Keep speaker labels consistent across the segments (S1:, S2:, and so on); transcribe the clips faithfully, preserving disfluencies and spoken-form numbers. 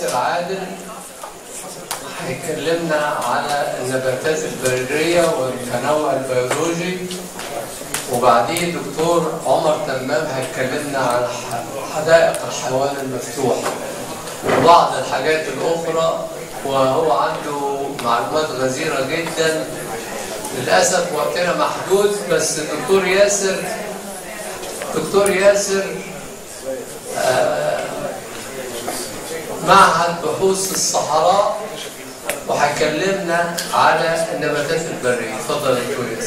S1: ياسر عادل هيكلمنا على النباتات البرية والتنوع البيولوجي، وبعديه دكتور عمر تمام هيكلمنا على حدائق الحيوان المفتوح وبعض الحاجات الأخرى، وهو عنده معلومات غزيرة جدا. للأسف وقتنا محدود، بس دكتور ياسر دكتور ياسر آه معهد بحوث الصحراء وهيكلمنا على النباتات البرية. اتفضل يا دكتور ياسر.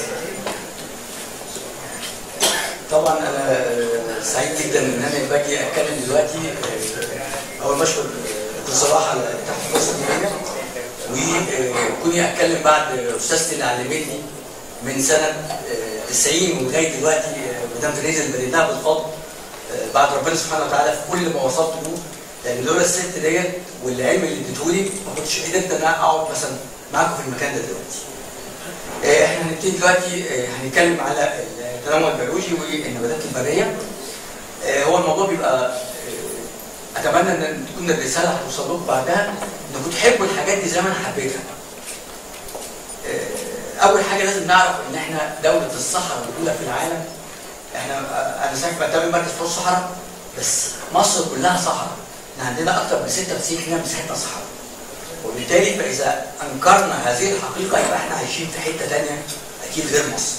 S2: طبعا انا سعيد جدا ان انا باجي اتكلم دلوقتي. اول بشكر بصراحه تحت مصر الدنيا، وكوني اتكلم بعد استاذتي اللي علمتني من سنه تسعين ولغايه دلوقتي مدام تريزا اللي بديناها بالفضل بعد ربنا سبحانه وتعالى في كل ما وصلت له، لان لولا الست ديت والعلم اللي اديتهولي ما كنتش قدرت ان انا اقعد مثلا معاكم في المكان ده دلوقتي. احنا هنبتدي دلوقتي هنتكلم على التنوع البيولوجي والنباتات البريه. هو الموضوع بيبقى اتمنى ان تكون الرساله هتوصل لكم بعدها انكم تحبوا الحاجات دي زي ما انا حبيتها. اول حاجه لازم نعرف ان احنا دوله الصحراء الاولى في العالم. احنا انا ساكن بنتمي مركز بحوث الصحراء، بس مصر كلها صحراء. احنا عندنا اكثر من ستة وتسعين بالمئة مساحتها صحراء، وبالتالي فاذا انكرنا هذه الحقيقه يبقى احنا عايشين في حته ثانيه اكيد غير مصر.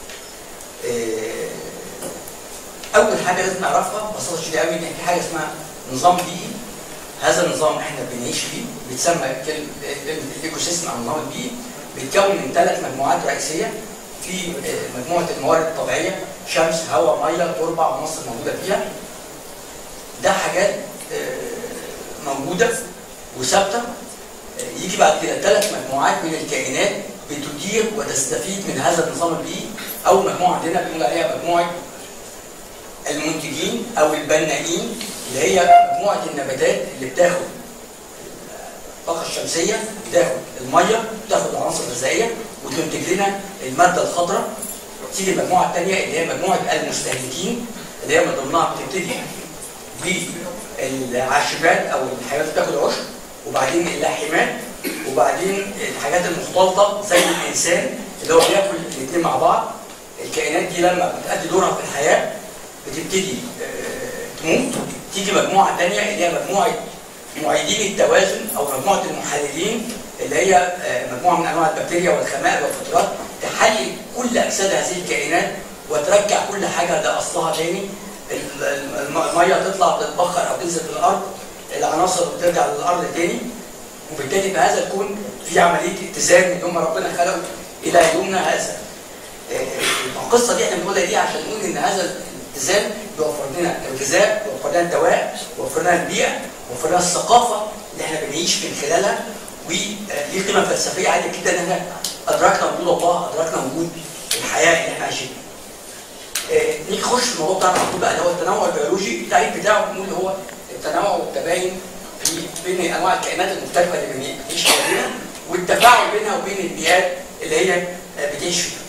S2: اول حاجه لازم نعرفها ببساطه شديده قوي ان في حاجه اسمها نظام بيئي. هذا النظام احنا بنعيش فيه بيتسمى الايكو سيستم او النظام البيئي، بيتكون من ثلاث مجموعات رئيسيه. في مجموعه الموارد الطبيعيه، شمس، هواء، ميه، تربه، عناصر موجوده فيها. ده حاجات موجوده وثابته. يجي بعد كده ثلاث مجموعات من الكائنات بتدير وتستفيد من هذا النظام البيئي. اول مجموعه عندنا بنقول عليها مجموعه المنتجين او البنائين، اللي هي مجموعه النباتات اللي بتاخد الطاقه الشمسيه، بتاخد الميه، بتاخد العناصر الغذائيه وتنتج لنا الماده الخضراء. تيجي المجموعه الثانيه اللي هي مجموعه المستهلكين، اللي هي من ضمنها بتبتدي بالعاشبات او الحيوانات بتاخد عشب، وبعدين اللاحمات، وبعدين الحاجات المختلطه زي الانسان اللي هو بياكل الاثنين مع بعض. الكائنات دي لما بتأدي دورها في الحياه بتبتدي تموت. تيجي مجموعه ثانيه اللي هي مجموعه معيدين التوازن او مجموعه المحللين، اللي هي مجموعه من انواع البكتيريا والخمائر والفطريات، تحلل كل اجساد هذه الكائنات وترجع كل حاجه لاصلها تاني. الميه تطلع تتبخر او تنزل في الارض، العناصر بترجع للارض تاني، وبالتالي في هذا الكون في عمليه اتزان من يوم ربنا خلقه الى يومنا هذا. القصه دي احنا بنقولها دي عشان نقول ان هذا الاتزان بيوفر لنا الغذاء، بيوفر لنا الدواء، بيوفر لنا البيئه، بيوفر لنا الثقافه اللي احنا بنعيش من خلالها. وليه قيمه فلسفيه عاليه جدا ان احنا ادركنا وجود الله، ادركنا وجود الحياه اللي احنا عايشينها. نيجي نخش في الموضوع بتاعنا على طول بقى، اللي هو التنوع البيولوجي. التعريف بتاعه بنقول هو التنوع والتباين في بين انواع الكائنات المختلفه اللي بنعيش فيها، والتفاعل بينها وبين البيئات اللي هي بتعيش فيها.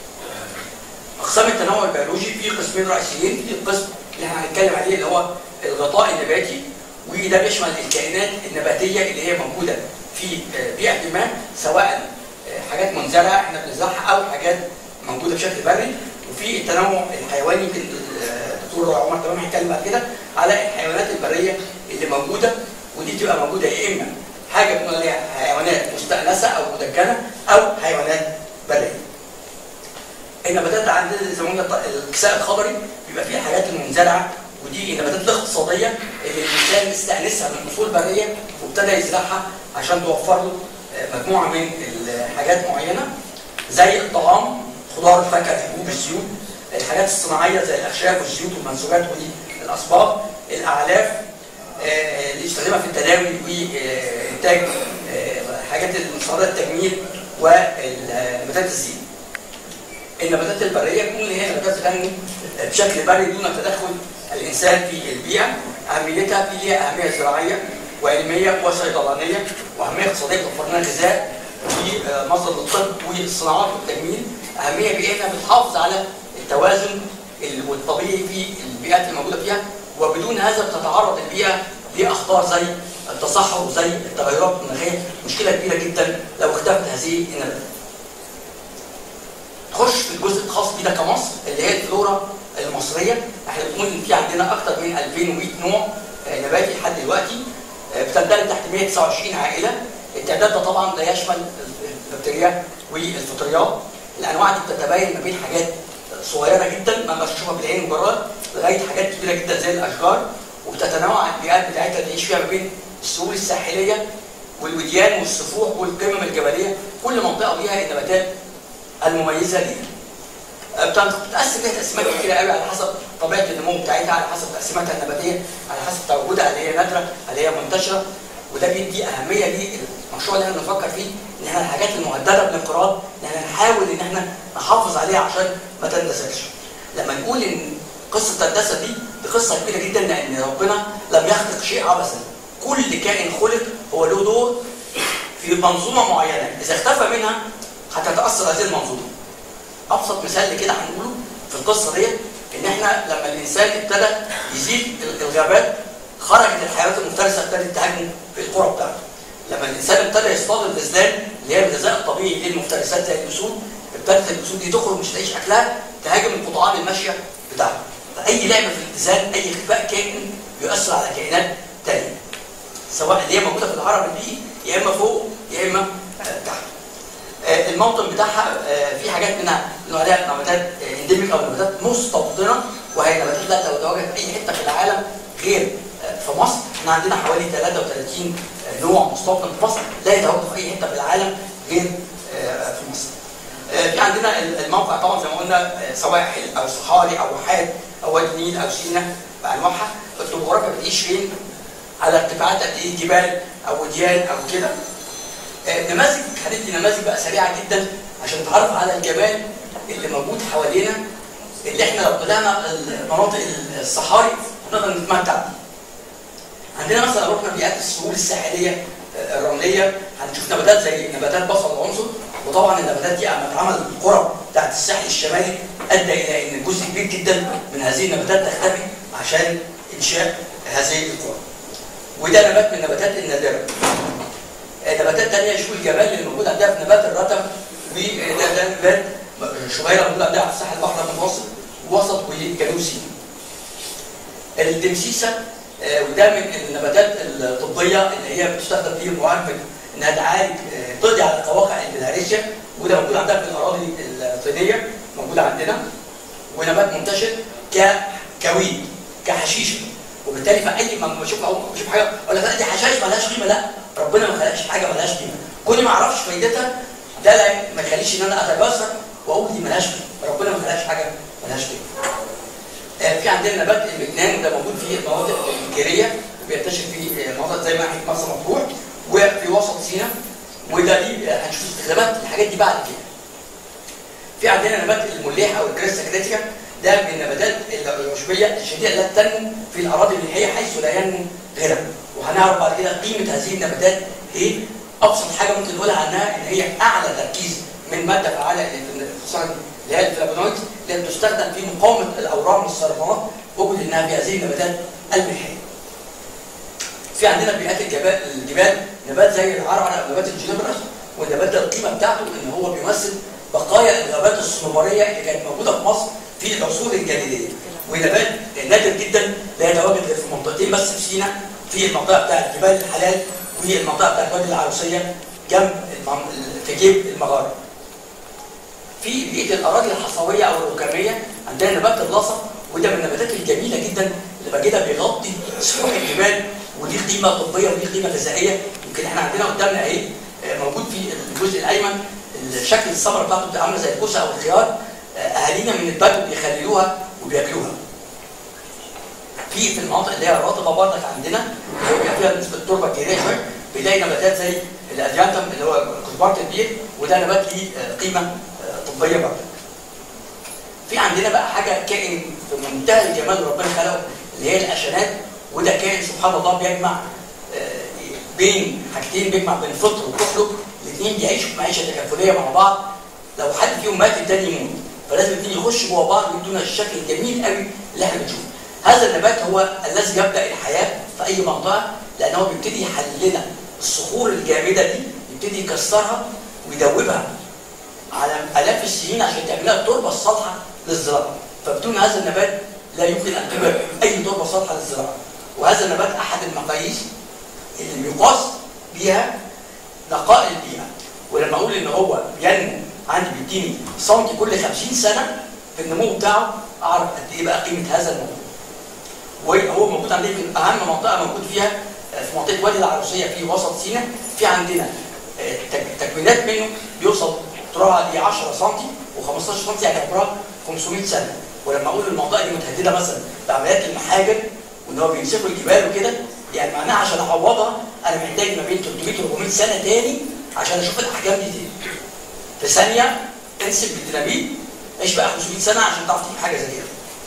S2: اقسام التنوع البيولوجي في قسمين رئيسيين. في القسم اللي احنا هنتكلم عليه اللي هو الغطاء النباتي، وده بيشمل الكائنات النباتيه اللي هي موجوده في بيئه ما، سواء حاجات منزرعه احنا بنزرعها او حاجات موجوده بشكل بري. وفي التنوع الحيواني، يمكن الدكتور عمر تمام هيتكلم بعد كده على الحيوانات البريه اللي موجوده، ودي بتبقى موجوده يا اما حاجه بنقول عليها حيوانات مستأنسه او مدجنه او حيوانات بريه. النباتات عندنا زي ما قلنا الكساء الخضري بيبقى فيها الحاجات المنزرعه، ودي النباتات الاقتصاديه اللي الانسان استأنسها من اصول بريه وابتدى يزرعها عشان توفر له مجموعه من الحاجات معينه، زي الطعام، خضار، الفاكهه، الحبوب، الزيوت. الحاجات الصناعيه زي الاخشاب والزيوت والمنسوجات والاصباغ، الاعلاف اللي يستخدمها في التداوي وانتاج حاجات المستحضرات التجميل ونباتات الزيت. النباتات البريه كل هي نباتات تنمو بشكل بري دون تدخل الانسان في البيئه. اهميتها في ليها اهميه زراعيه وعلميه وصيدلانيه واهميه اقتصاديه، توفر لنا غذاء ومصدر للطب والصناعات والتجميل. اهميه بيئيه انها بتحافظ على التوازن والطبيعي في البيئات الموجوده فيها، وبدون هذا بتتعرض البيئه لاخطار زي التصحر وزي التغيرات المناخيه مشكله كبيره جدا لو اختفت هذه النباتات. نخش في الجزء الخاص بينا كمصر اللي هي الفلورا المصريه. احنا بنقول ان في عندنا اكثر من ألفين ومئة نوع نباتي لحد دلوقتي بتندرج تحت مئة وتسعة وعشرين عائله. التعداد ده طبعا لا يشمل البكتيريا والفطريات. الانواع دي بتتباين ما بين حاجات صغيره جدا ما بنشوفها بالعين مجرد لغايه حاجات كبيره جدا زي الاشجار، وبتتنوع البيئات بتاعتها اللي تعيش فيها ما بين السهول الساحليه والوديان والسفوح والقمم الجبليه. كل منطقه ليها النباتات المميزه ليها. بتتقسم ليها تقسيمات كتيره قوي على حسب طبيعه النمو بتاعتها، على حسب تقسيماتها النباتيه، على حسب تواجدها هل هي نادره هل هي منتشره. وده بيدي اهميه للمشروع اللي احنا بنفكر فيه، ان احنا الحاجات المهدده بالانقراض ان احنا نحاول ان احنا نحافظ عليها عشان ما تندثرش. لما نقول ان قصه الهندسه دي دي قصه كبيره جدا، لان ربنا لم يخلق شيء عبثا. كل كائن خلق هو له دور في منظومه معينه، اذا اختفى منها هتتاثر هذه المنظومه. ابسط مثال كده هنقوله في القصه ديت ان احنا لما الانسان ابتدى يزيد الغابات خرجت الحيوانات المفترسه ابتدت تهاجم في القرى بتاعته. لما الانسان ابتدى يصطاد الغزلان اللي هي الغذاء الطبيعي للمفترسات زي الاسود، ابتدت الاسود دي تخرج مش تعيش اكلها تهاجم القطعان الماشيه بتاعته. فاي لعبه في الاتزان، اي اختفاء كائن بيؤثر على كائنات ثانيه سواء اللي هي موجوده في الهرم البيئي يا اما فوق يا اما تحت. الموطن بتاعها في حاجات منها نوعها نباتات انديميك او نباتات مستوطنه، وهي نباتات لا تتواجد في اي حته في العالم غير في مصر. احنا عندنا حوالي ثلاثة وثلاثين نوع مستوطن في مصر لا يتواجد في اي حته في العالم غير في مصر. في عندنا الموقع طبعا زي ما قلنا سواحل او صحاري او واحات او وادي النيل او سيناء بانواعها. الطبوغرافيا بتعيش فين؟ على ارتفاعات قد ايه؟ جبال او وديان او كده. نماذج هندي نماذج بقى سريعه جدا عشان نتعرف على الجمال اللي موجود حوالينا، اللي احنا لو طلعنا المناطق الصحاري هنقدر نتمتع بيه. عندنا مثلا لو رحنا بيئات السهول الساحليه الرمليه هنشوف نباتات زي نباتات بصل العنصر، وطبعا النباتات دي اما اتعمل القرى بتاعت الساحل الشمالي ادى الى ان جزء كبير جدا من هذه النباتات تختفي عشان انشاء هذه القرى. وده نبات من النباتات النادره. نباتات ثانيه شوف الجمال اللي موجود عندها في نبات الرتم، وده ده نبات شبيره موجوده عندها على الساحل البحر المتوسط ووسط وجنوب سيناء. الدمسيسه وده من النباتات الطبيه اللي هي بتستخدم في معالجه انها تعالج تقضي على قواقع البلهارسيا، وده موجود عندها في الاراضي الطينيه موجوده عندنا. ونبات منتشر ككويد كحشيشه، وبالتالي في اي ما بشوف بشوف حاجه اقول لك لا دي حشائش مالهاش قيمه. لا، ربنا ما خلقش حاجه مالهاش قيمه. كوني ما اعرفش فايدتها ده لا ما يخليش ان انا اتجسر واقول دي مالهاش قيمه. ربنا ما خلقش حاجه مالهاش قيمه. آه في عندنا نبات المجنان، وده موجود في المناطق الجيريه، بينتشر في مناطق زي ما مرسى مطروح وفي وسط سيناء، وده ليه هنشوف استخدامات الحاجات دي بعد كده. في عندنا نبات المليح او الكريستا كريتيكا، ده من النباتات العشبيه الشديده التي تنمو في الاراضي الملحيه حيث لا ينمو غيرها. وهنعرف بعد كده قيمه هذه النباتات ايه. ابسط حاجه ممكن نقولها عنها ان هي اعلى تركيز من ماده فعاله خصوصا اللي هي الفلافونويد اللي بتستخدم في مقاومه الاورام والسرطانات، وجد انها في هذه النباتات الملحيه. في عندنا بيئات الجبال الجبال نبات زي العرعره او نبات الجنبرس، والنبات ده القيمه بتاعته ان هو بيمثل بقايا الغابات الصنوبريه اللي كانت موجوده في مصر في العصور الجليديه. ونبات نادر جدا لا يتواجد غير في منطقتين بس في سيناء، في المنطقه بتاعت جبال الحلال وفي المنطقه بتاعت وادي العروسيه جنب في جيب المغاره. في بيئه الاراضي الحصويه او الركاميه عندنا نبات اللاصه، وده من النباتات الجميله جدا اللي بجدها بيغطي سفوح الجبال، ودي قيمه طبيه ودي قيمه غذائيه. يمكن احنا عندنا قدامنا اهي موجود في الجزء الايمن شكل الثمره بتاعته بتبقى عامله زي الكوسه او الخيار. اهالينا من البدو بيخللوها وبياكلوها. في في المناطق اللي هي الرطبه برضك عندنا اللي هو بيبقى فيها نسبه تربه كبيره شويه بنلاقي نباتات زي الاديانتم اللي هو كزبره البير، وده نبات ليه قيمه طبيه برضك. في عندنا بقى حاجه كائن في منتهى الجمال اللي ربنا خلقه اللي هي الاشانات، وده كائن سبحان الله بيجمع بين حاجتين، بيجمع بين فطر وتخلق، الاثنين بيعيشوا معيشه تكافليه مع بعض. لو حد فيهم مات الثاني يموت، فلازم الاثنين يخشوا جوه بعض ويدونا الشكل الجميل قوي اللي احنا بنشوفه. هذا النبات هو الذي يبدا الحياه في اي منطقه لان هو بيبتدي يحلل لنا الصخور الجامده دي، يبتدي يكسرها ويدوبها على الاف السنين عشان تعمل لها التربه الصالحه للزراعه. فبدون هذا النبات لا يمكن ان تبقى اي تربه صالحه للزراعه. وهذا النبات احد المقاييس اللي بيقاس بيها نقاء البيئه. ولما اقول ان هو بينمو عندي بيديني سنتي كل خمسين سنه في النمو بتاعه، اعرف قد ايه بقى قيمه هذا الموضوع. وهو موجود عندنا في اهم منطقه موجود فيها في منطقه وادي العروسيه في وسط سيناء. في عندنا تكوينات منه بيوصل طولها ل عشرة سم وخمستاشر سم، يعني عمرها خمسمائة سنه. ولما اقول المنطقه دي متهدده مثلا بعمليات المحاجر وان هو بيمسكوا الجبال وكده، يعني معناها عشان اعوضها انا محتاج ما بين ثلاثمائة و أربعمائة سنه تاني عشان اشوف الاحجام دي تاني. في ثانيه انسب بالديناميت عيش بقى خمسمائة سنه عشان تعرف تجيب حاجه زي كده.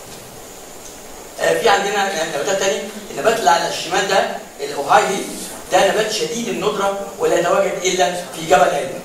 S2: آه في عندنا نباتات تاني. النبات اللي على الشمال ده الاوهايلي، ده نبات شديد الندره ولا يتواجد الا في جبل علم.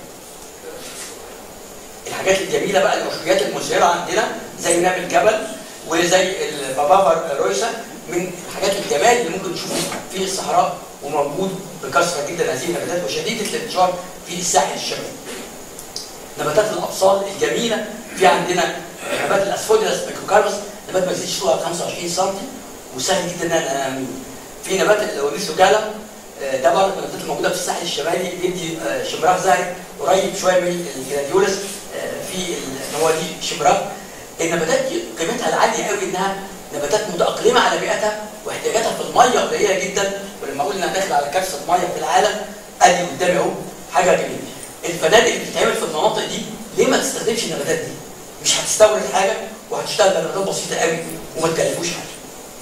S2: الحاجات الجميله بقى العشبيات المزهره عندنا زي ناب الجبل وزي البابافا رويسا، من الحاجات الجمال اللي ممكن نشوفه في الصحراء وموجود بكثره جدا هذه النباتات وشديده الانتشار في الساحل الشمالي. نباتات الابصال الجميله، في عندنا نبات الاسفوديلاس ميكروكاربس، نبات ما يزيدش طولها خمسة وعشرين سم وسهل جدا ان انا انميه. في نبات الاوريسو جالا، ده برضه من النباتات الموجوده في الساحل الشمالي، بيدي شمراء زهري قريب شويه من الجراديولس في ان هو دي شمراء. النباتات دي قيمتها العاليه قوي انها نباتات متاقلمه على بيئتها واحتياجاتها في الميه قليله جدا. ولما اقول انها داخله على كارثه ميه في العالم، ادي قدامي اهو حاجه جميله. الفنادق اللي بتتعمل في المناطق دي ليه ما تستخدمش النباتات دي؟ مش هتستورد حاجه وهتشتغل بنباتات بسيطه قوي وما تكلفوش حاجه.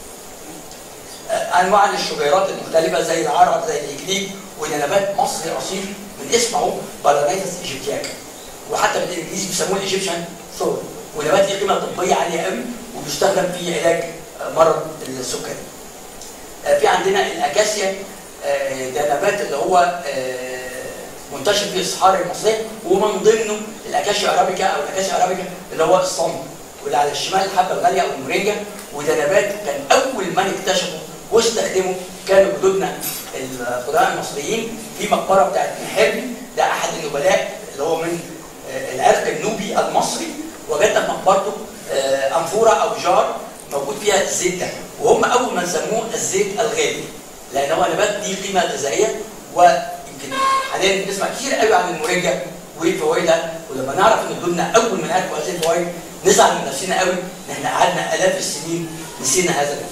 S2: انواع الشجيرات المختلفه زي العرق زي الاكليك، وده نبات مصري اصيل من اسمه بالانيتس ايجيبتياكا، وحتى بالانجليزي بيسموه الايجيبشن ثور، ونبات ليه قيمه طبيه عاليه قوي وبيستخدم في علاج مرض السكري. في عندنا الاكاسيا، ده نبات اللي هو منتشر في الصحاري المصريه ومن ضمنه الاكاشيا ارابيكا او الاكاسيا ارابيكا اللي هو الصمت، واللي على الشمال الحبه الغاليه او المورينجا، وده نبات كان اول من اكتشفه واستخدمه كانوا جدودنا القدماء المصريين في مقبره بتاعت محربي، ده احد النبلاء اللي هو من العرق النوبي المصري، وجدنا في مقبرته انفوره او جار موجود فيها الزيت ده، وهم اول من سموه الزيت الغالي لان هو نبات ليه قيمه غذائيه. ويمكن حاليا بنسمع كتير قوي عن المورينجا وفوائدها، ولما نعرف ان جدودنا اول من عرفوا هذه الفوائد نزعل من نفسنا قوي ان احنا قعدنا الاف السنين نسينا هذا النبات.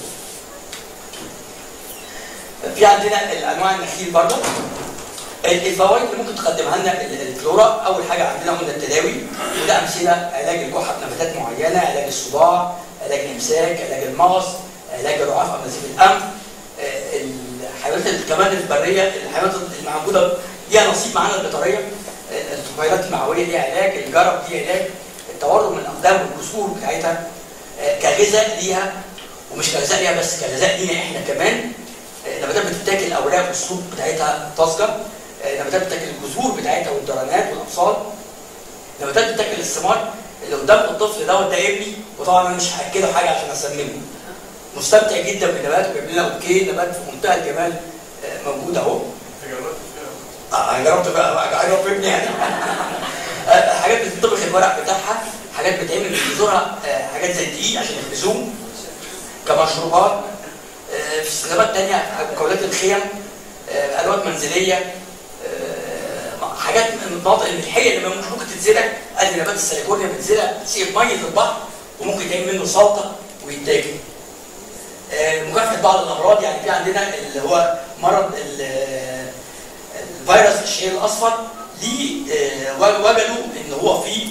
S2: في عندنا الانواع النخيل برضه. الفوائد اللي ممكن تقدمها لنا الفلورا، اول حاجه عندنا قلنا التداوي، وده امثله علاج الكحه بنباتات معينه، علاج الصداع، علاج الامساك، علاج المغص، علاج الرعاف او نزيف الانف. الحيوانات كمان البريه، الحيوانات الموجوده ليها نصيب معانا البيطريه، الطفيلات المعويه ليها علاج، الجرب ليها علاج، التورم من الاقدام والكسور بتاعتها كغذاء ليها، ومش كغذاء ليها بس كغذاء لينا احنا كمان. نباتات بتتاكل الاوراق والصوت بتاعتها طازجه، نباتات بتاكل الجذور بتاعتها والدرانات والابصال، نباتات بتاكل الثمار. اللي قدام الطفل دوت ده ابني، وطبعا انا مش هاكله حاجه عشان اسممه، مستمتع جدا بالنبات وبيعمل لنا اوكي، نبات في منتهى الجمال موجود اهو. انا جربت بقى اجرب ابني يعني. حاجات بتطبخ الورق بتاعها، حاجات بتعمل من جذورها حاجات زي الدقيق عشان يخبزوه كمشروبات. في استخدامات ثانيه مكونات الخيم، ادوات منزليه، حاجات من المناطق الملحيه اللي مش ممكن تتزرع، ادي نبات الساليكورنيا بتتزرع بتصير ميه البحر وممكن يتعمل منه سلطه ويتاكل. مكافحه بعض الامراض، يعني في عندنا اللي هو مرض الفيروس الشهير الاصفر، ليه وجدوا ان هو في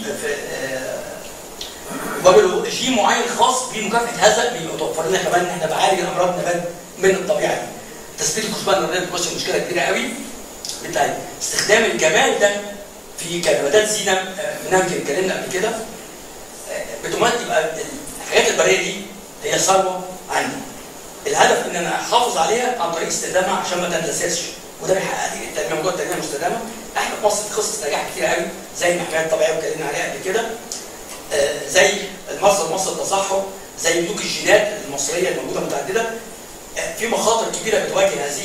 S2: وجدوا جين معين خاص بمكافحه هذا، بيتوفر لنا كمان ان احنا بعالج الامراض نبات من الطبيعه دي. تثبيت الكثبان النباتيه بتمثل مشكله كبيره قوي بالتالي. استخدام الجمال ده في كنباتات زينه منها يمكن اتكلمنا قبل كده، بتمثل يبقى الحاجات البريه دي هي ثروه عندي. الهدف ان انا احافظ عليها عن طريق استخدامها عشان ما تندثرش، وده بيحقق لي التنميه، موضوع التنميه المستدامه. احنا في مصر قصص نجاح كتير قوي زي المحميات الطبيعيه واتكلمنا عليها قبل كده، آه زي المصدر مصر التصحر، زي ملوك الجينات المصريه الموجوده متعدده. آه في مخاطر كبيره بتواجه هذه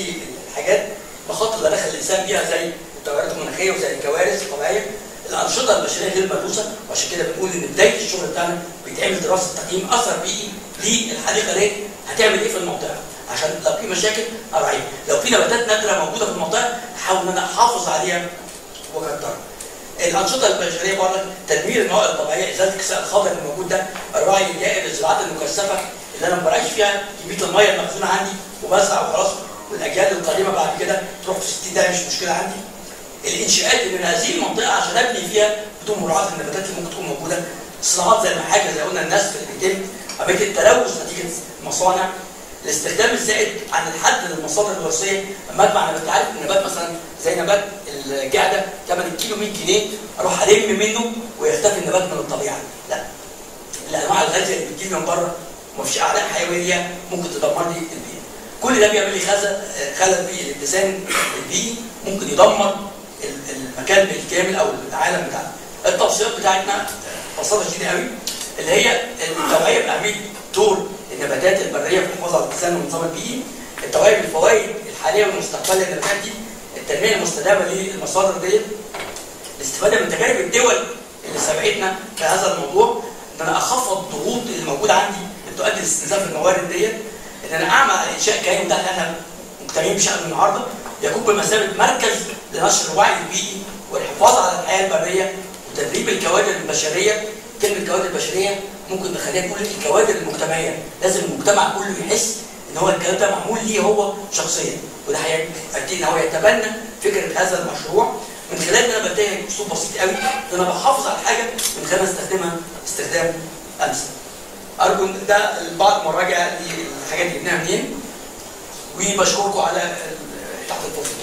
S2: الحاجات مخاطر اللي دخل الانسان بيها زي التغيرات المناخيه وزي الكوارث الطبيعيه، الانشطه البشريه غير مدروسه، وعشان كده بنقول ان بدايه الشغل بتاعنا بيتعمل دراسه تقييم اثر بيئي للحديقه دي هتعمل ايه في المنطقه، عشان لو في مشاكل اراعيها، لو في نباتات نادره موجوده في المنطقه احاول ان انا احافظ عليها واكثرها. الانشطه البشريه برضه تدمير الموارد الطبيعيه، ازاله الكساء الخضري الموجود ده، الراعي الجائر، الزراعات المكثفه اللي انا ما براعيش فيها كميه الميه المخزونه عندي وبزرع وخلاص والاجيال القادمه بعد كده تروح في ستين ده مش مشكله عندي. الانشاءات من هذه المنطقه عشان ابني فيها بدون مراعاه النباتات اللي ممكن تكون موجوده، الصناعات زي المحاجه زي قلنا الناس اللي بيتم اماكن التلوث نتيجه المصانع، الاستخدام الزائد عن الحد للمصادر الوراثيه، اما اجمع نبات عارف النبات مثلا زي نبات الجعده ثمن الكيلو مية جنيه اروح الم منه ويختفي النبات من الطبيعه، لا. الانواع الغازيه اللي بتجيلي من بره ومفيش اعلاء حيويه ممكن تدمر لي البيئه. كل ده بيعمل لي خلل في الاتزان البيئي ممكن يدمر المكان بالكامل او العالم بتاعنا. التوصيات بتاعتنا ببساطه شديده قوي اللي هي التوعيه باهميه دور النباتات البريه في الحفاظ على الاتزان والنظام البيئي، التوعيه بالفوائد الحاليه والمستقبليه للنباتات دي، التنميه المستدامه للمصادر ديت، الاستفاده من تجارب الدول اللي سبقتنا في هذا الموضوع، ان انا اخفض الضغوط اللي موجوده عندي اللي تؤدي لاستنزاف الموارد ديت، ان انا اعمل على انشاء كيان ده اللي احنا مجتمعين بشأنه النهارده يكون بمثابه مركز لنشر الوعي البيئي والحفاظ على الحياه البريه وتدريب الكوادر البشريه. كلمه كوادر بشريه ممكن نخليها نقول الكوادر المجتمعيه، لازم المجتمع كله يحس ان هو الكلام ده معمول ليه هو شخصيا، وده هيبتدي ان هو يتبنى فكره هذا المشروع من خلال ان انا بتجه باسلوب بسيط قوي ان انا بحافظ على الحاجه من خلال استخدامها استخدام امثل. ارجو ان ده البعض مراجع للحاجات اللي جبناها منين، وبشكركم على تحت الفرصه.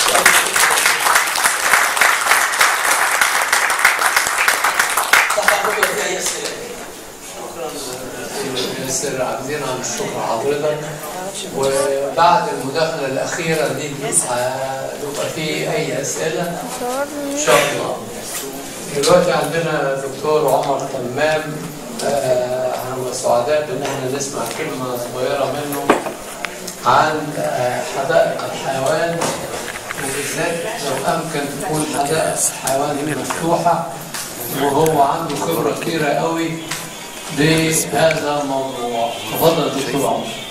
S1: شكرا عايزين عن الشكر حضرتك، وبعد المداخله الاخيره دي هيبقى في اي اسئله ان شاء الله. دلوقتي عندنا دكتور عمر تمام، هنبقى سعداء بان احنا نسمع كلمه صغيره منه عن حدائق الحيوان، وبالذات لو امكن تكون حدائق الحيوان مفتوحه، وهو عنده خبره كبيره قوي بهذا الموضوع. تفضل دكتور عمر.